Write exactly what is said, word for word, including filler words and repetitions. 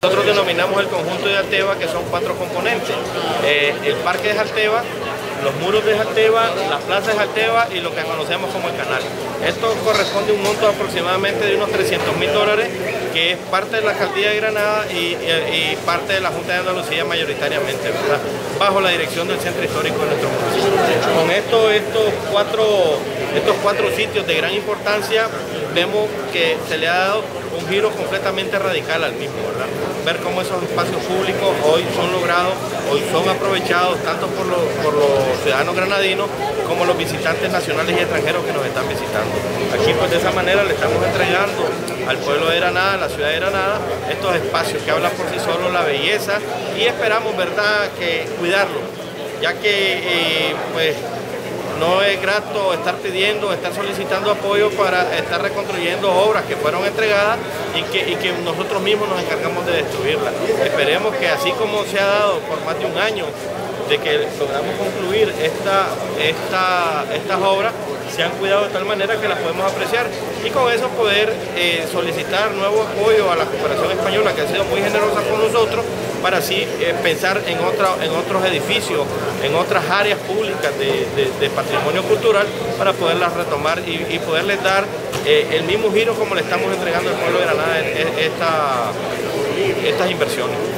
Nosotros denominamos el conjunto de Jalteba, que son cuatro componentes. Eh, el parque de Jalteba, los muros de Jalteba, la plaza de Jalteba y lo que conocemos como el canal. Esto corresponde a un monto aproximadamente de unos trescientos mil dólares, que es parte de la alcaldía de Granada y, y, y parte de la Junta de Andalucía mayoritariamente, ¿verdad? Bajo la dirección del centro histórico de nuestro municipio. Con esto, estos cuatro, estos cuatro sitios de gran importancia, vemos que se le ha dado un giro completamente radical al mismo, ¿verdad? Ver cómo esos espacios públicos hoy son logrados, hoy son aprovechados tanto por los, por los ciudadanos granadinos como los visitantes nacionales y extranjeros que nos están visitando. Aquí pues de esa manera le estamos entregando al pueblo de Granada, a la ciudad de Granada, estos espacios que hablan por sí solos la belleza y esperamos, ¿verdad?, que cuidarlos, ya que eh, pues no es grato estar pidiendo, estar solicitando apoyo para estar reconstruyendo obras que fueron entregadas y que, y que nosotros mismos nos encargamos de destruirlas. Esperemos que así como se ha dado por más de un año de que logramos concluir esta, esta, estas obras, se han cuidado de tal manera que las podemos apreciar y con eso poder eh, solicitar nuevo apoyo a la cooperación española, que ha sido muy generosa con nosotros, para así eh, pensar en, otra, en otros edificios, en otras áreas públicas de, de, de patrimonio cultural, para poderlas retomar y, y poderles dar eh, el mismo giro como le estamos entregando al pueblo de Granada esta, estas inversiones.